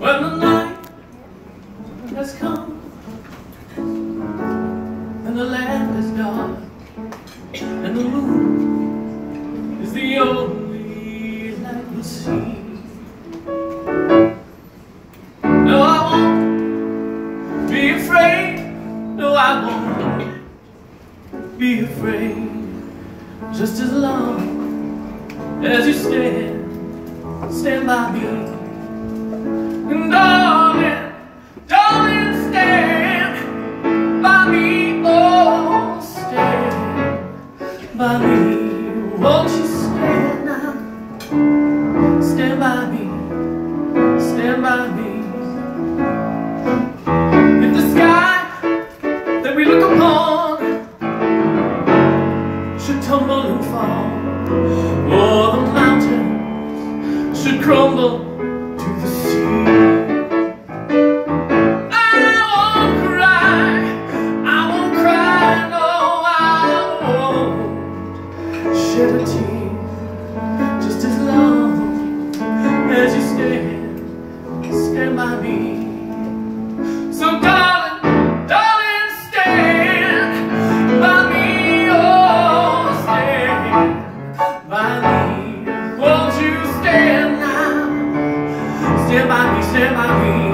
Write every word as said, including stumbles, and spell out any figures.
When the night has come and the land is dark and the moon is the only light we'll see. No, I won't be afraid. No, I won't be afraid. Just as long as you stand, stand by me. And darling, darling, stand by me. Oh, stand by me. Won't you stand now? Stand by me. Stand by me. If the sky that we look upon should tumble and fall, or the mountains should crumble to the sea, I won't cry, I won't cry, no, I won't shed a tear. Just as long as you stand, stand by me. So darling, darling, stand by me. Oh, stand by me. Won't you stand now? Stand by me, stand by me.